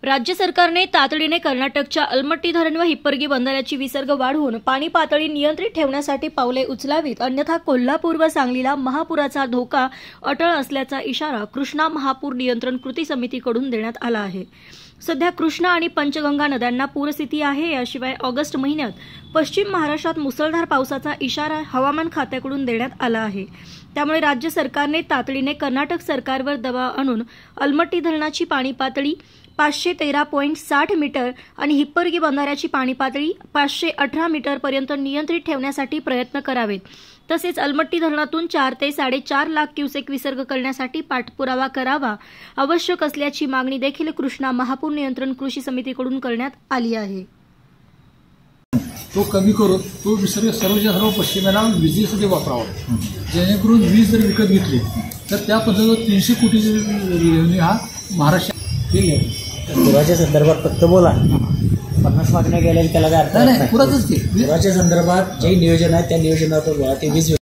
राज्य सरकारने तातडीने कर्नाटकच्या अलमट्टी धरण व हिप्परगी बंधाऱ्याची विसर्ग वाढवून पाणी पातळी नियंत्रित ठेवण्यासाठी पावले उचलावीत, अन्यथा कोल्हापूर व सांगलीला महापुराचा धोका अटळ असल्याचा इशारा कृष्णा महापूर नियंत्रण कृती समितीकडून देण्यात आला आहे। सध्या कृष्णा आणि पंचगंगा नद्यांना पूरस्थिती आहे। याशिवाय ऑगस्ट महिन्यात पश्चिम महाराष्ट्रात मुसळधार पावसाचा इशारा हवामान खात्याकडून देण्यात आला आहे। त्यामुळे राज्य सरकारने तातडीने कर्नाटक सरकारवर दबाव आणून अलमट्टी धरणाची पाणी पातळी 513.60 मीटर आणि हिप्परगी बंधाऱ्याची पाणी पातळी 518 मीटर पर्यंत नियंत्रित ठेवण्यासाठी प्रयत्न करावेत। तसेच अलमट्टी धरणातून 4 ते 4.5 लाख क्युसेक विसर्ग करण्यासाठी पाठपुरावा करावा आवश्यक असल्याची मागणी देखील कृष्णा महापूर नियंत्रण कृषी समितीकडून करण्यात आली आहे। तो कमी करून तो विसर्ग सर्वच्या सर्व पश्चिमेला विजेसाठी वापरावा, जेणेकरून वीज जर विकत घेतली तर त्या पद्धतीने 300 कोटी हा महाराष्ट्र पुराच्या संदर्भात फक्त बोला, 50 मागण्या गेल्या त्याला काय अर्थ नाही। पुराचंच की पुराच्या संदर्भात जे नियोजन आहे त्या नियोजनावर बोला, ते वीज